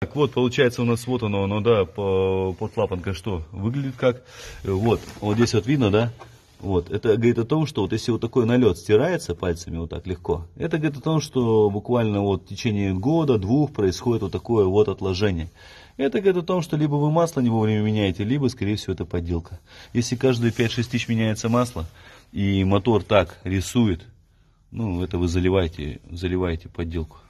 Так вот, получается у нас вот оно да, под клапанкой что выглядит как. Вот здесь вот видно, да? Вот, это говорит о том, что вот если вот такой налет стирается пальцами вот так легко, это говорит о том, что буквально вот в течение года-двух происходит вот такое вот отложение. Это говорит о том, что либо вы масло не вовремя меняете, либо, скорее всего, это подделка. Если каждые 5-6 тысяч меняется масло, и мотор так рисует, ну, это вы заливаете подделку.